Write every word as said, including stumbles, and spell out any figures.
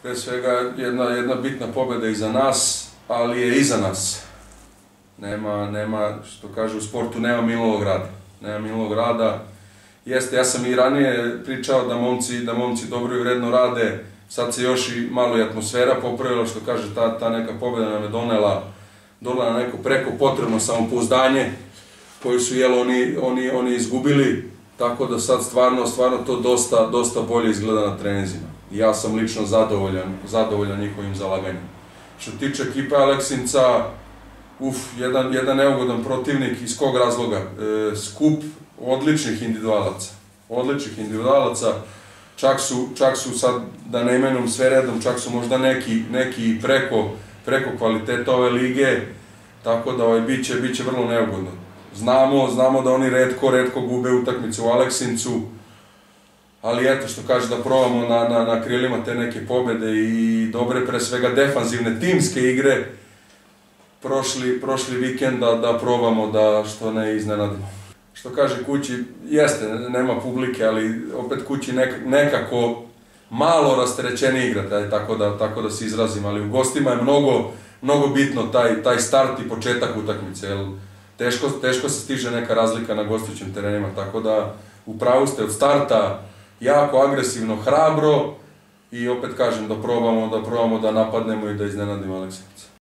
Pre svega jedna, jedna bitna pobjeda iza nas, ali je iza nas. Nema, nema, što kaže u sportu, nema milog rada. Nema milog rada. Jeste, ja sam i ranije pričao da momci, da momci dobro i vredno rade, sad se još i malo i atmosfera popravila, što kaže, ta, ta neka pobjeda nam je donela, donela na neko preko potrebno samopouzdanje, koju su jel, oni, oni, oni izgubili, tako da sad stvarno, stvarno to dosta, dosta bolje izgleda na treninzima. Ja sam lično zadovoljan, zadovoljan njihovim zalaganjem. Što tiče ekipe Aleksinca, uf, jedan, jedan neugodan protivnik, iz kog razloga? E, skup odličnih individualaca. Odličnih individualaca, čak su, čak su sad, da ne imenujem sve redom, čak su možda neki, neki preko, preko kvaliteta ove lige, tako da ovaj, bit će, bit će vrlo neugodno. Znamo, znamo da oni retko, retko gube utakmicu u Aleksincu, ali eto što kaže da probamo na, na, na krilima te neke pobjede i dobre, pre svega defanzivne timske igre, prošli, prošli vikend da, da probamo da što ne iznenadimo. Što kaže kući, jeste, nema publike, ali opet kući nek, nekako malo rasterećeni igra, tako da, tako da se izrazim, ali u gostima je mnogo, mnogo bitno taj, taj start i početak utakmice, jer teško, teško se stiže neka razlika na gostujućim terenima, tako da u pravu ste od starta jako agresivno, hrabro i opet kažem da probamo da, probamo da napadnemo i da iznenadimo Aleksinca.